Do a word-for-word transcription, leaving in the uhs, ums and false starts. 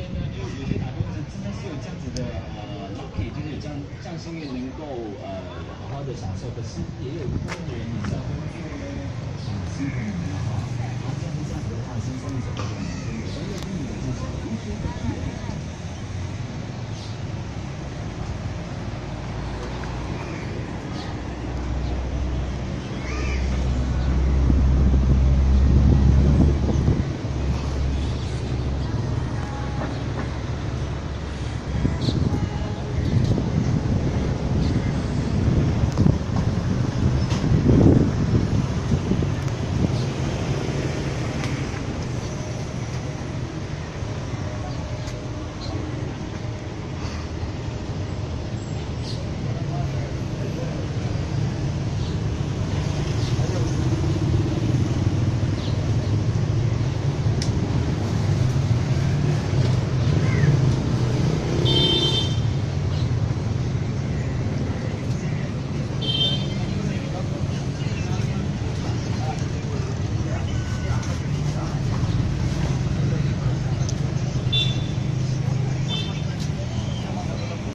呢，因为有些打工仔真的是有这样子的呃 lucky，就是有这样这样幸运能够呃好好的享受，可是也有一部分人你知道工作嘞，啊，辛苦你了哈，然后这样子这样子的话，轻松一走。